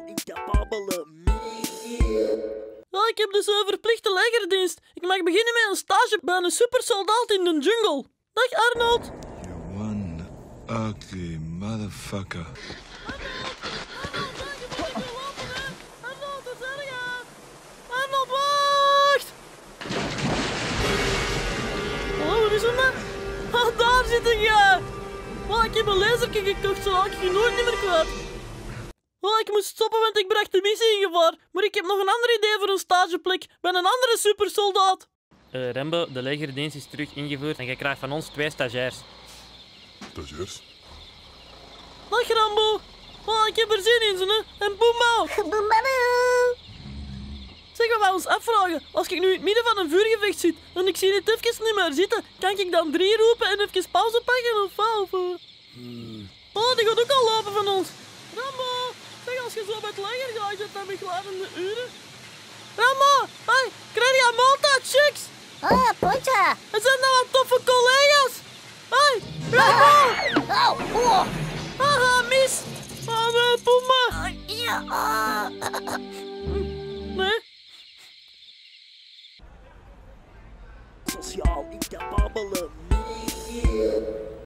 incapabele me. Ja, ik heb dus een verplichte legerdienst. Ik mag beginnen met een stage bij een supersoldaat in de jungle. Dag Arnold. You one ugly motherfucker. Arnold, wat zeg je? Arnold, wacht! Hallo, wat is er nou? Ah, daar zit je! Oh, ik heb een lasertje gekocht, zo raak ik je nooit meer kwijt. Oh, ik moest stoppen, want ik bracht de missie in gevaar. Maar ik heb nog een ander idee voor een stageplek bij een andere supersoldaat. Rembo, de legerdienst is terug ingevoerd en je krijgt van ons 2 stagiairs. Stagiairs? Dag Rambo. Oh, ik heb er zin in, hè. En boemba. Zeg, wat wij ons afvragen. Als ik nu in het midden van een vuurgevecht zit en ik zie het even niet meer zitten, kan ik dan 3 roepen en even pauze pakken of wat? Oh, die gaat ook al lopen van ons. Rambo, zeg, als je zo met leger gaat, is dat dan begeleidende uren? Rambo, hey, krijg je een maaltijd, chicks? Ah, Poncha! Het zijn nou wat toffe collega's. Hey, Rambo! Oh, Haha, mis! Oh nee, Pumba! ja,